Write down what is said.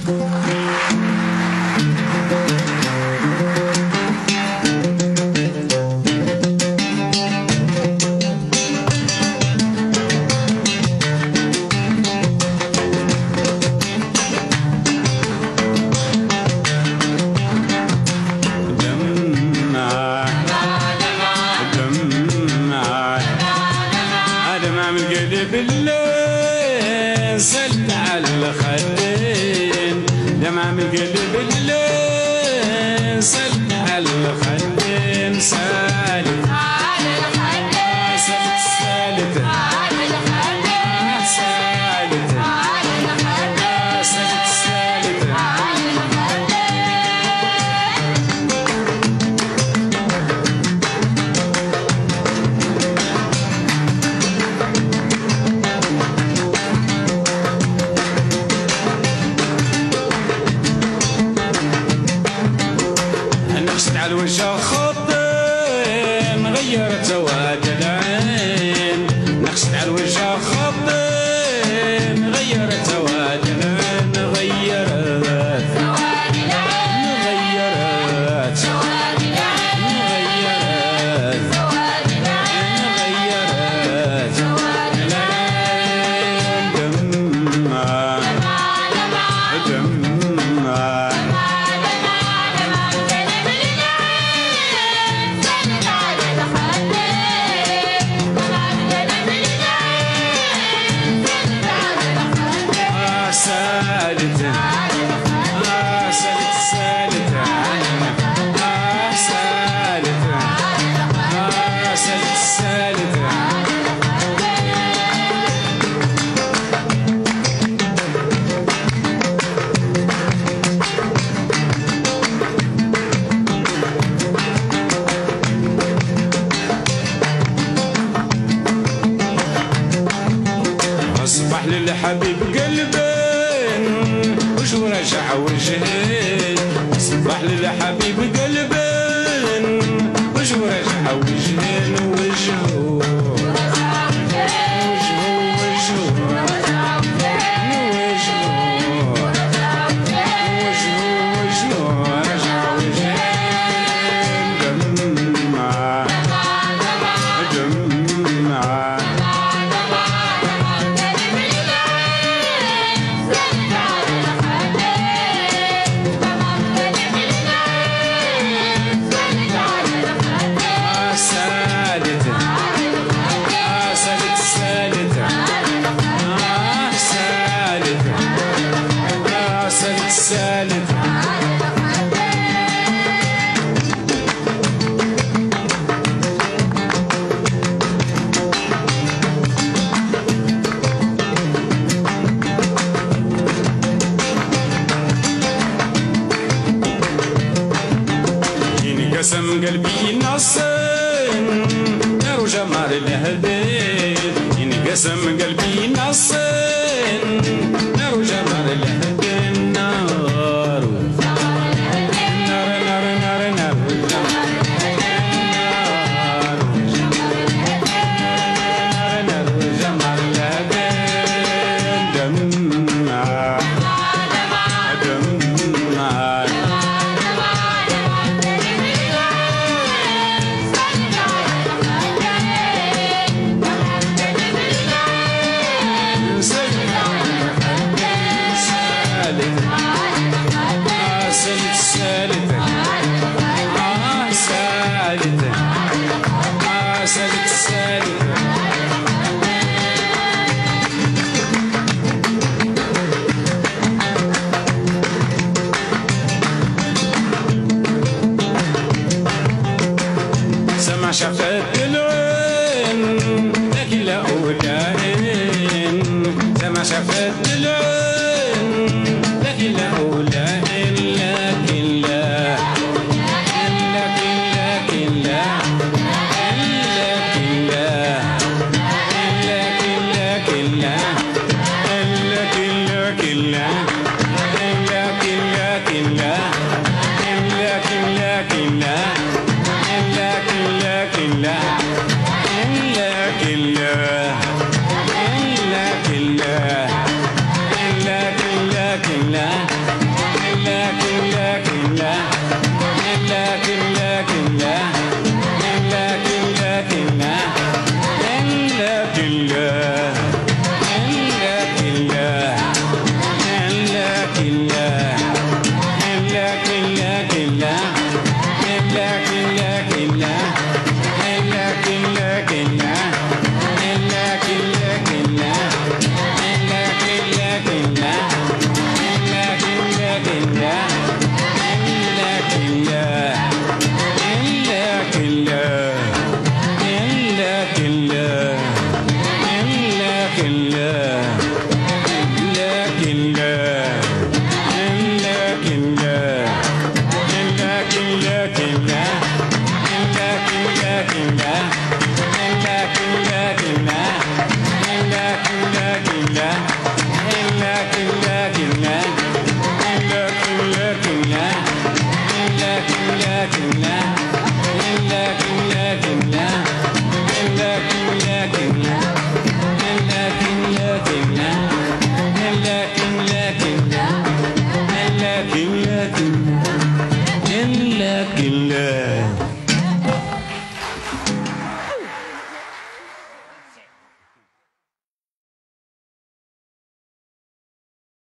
سل على الخدين دمعة من القلب الليل سل على الخدين سالت على الخدين سالت على الخدين سالت على الخدين سالت على نقصت على الوجه خطين غيرت سواد العين نقصت على الوجه خطين غيرت سواد العين غيرت سواد العين غيرت سواد العين غيرت سواد العين غيرت سواد العين دمعة دمعة سالت سالت سالت سالت سالت أصبح للحبيب قلبي وش رجع وجهي صبح للحبيب قلبين وش رجع وجهين وجهه سالت قسم قلبي نصين نار جمال الهديد ينقسم قلبي نصين نار جمال الهديد نار نار نار نار نار نار جمال الهديد دمعة دمعة سالت سالت سالت سالت سمع شفت العين لكن لا أولين سمع شفت العين لكن لا أولين لا